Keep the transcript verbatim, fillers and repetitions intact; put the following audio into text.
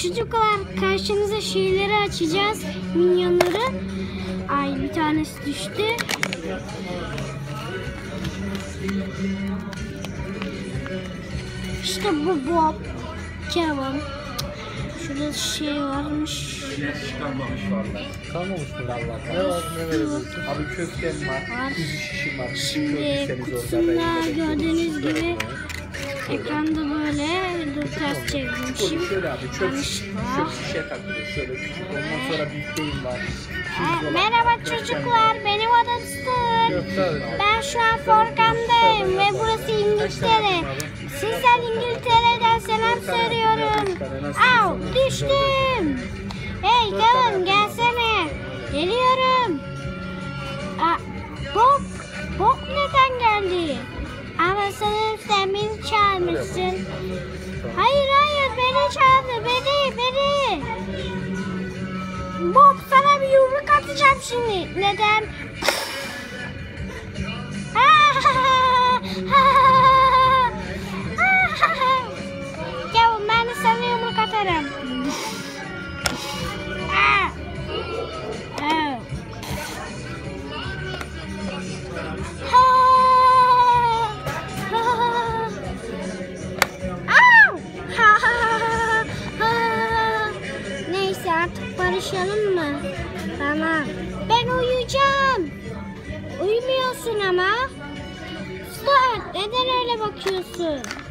Çocuklar karşınıza şeyleri açacağız. Minyonları. Ay bir tanesi düştü. İşte bu Bob. Kevin. Şurada şey varmış. Çıkarmamış vallahi. Kalmamış mı valla? Ne var ne verebilirsin? Abi köftem var, Var. kuzu şişim var. Şimdi kutusunda gördüğünüz gibi ekranda böyle dur ters çevirmişim. Şöyle abi çöp, Yanlışlıkla. çöp şişe takılıyor. Şöyle küçük. Ondan sonra büyükleğim var. Ee, merhaba çocuklar, benim adım Sır. Köfte. Ben şu an Forkan'dayım ve burası İngiltere. Sizden İngiltere'den selam söylüyorum. Au, düştüm. Hey Kevin, gelsene. Geliyorum. Aa, Bob, Bob neden geldi? Ama sanırım sen beni çağırmışsın. Hayır hayır, beni çağırdı, beni, beni. Bob, sana bir yumruk atacağım şimdi. Neden? Kevin, ben de sana yumruk atarım. Aa. Oh. Ha. Ha. Au. Ha. Ha. Neyse artık barışalım mı? Tamam. Ben uyuyacağım. Uyumuyorsun ama. Stop. Neden öyle bakıyorsun?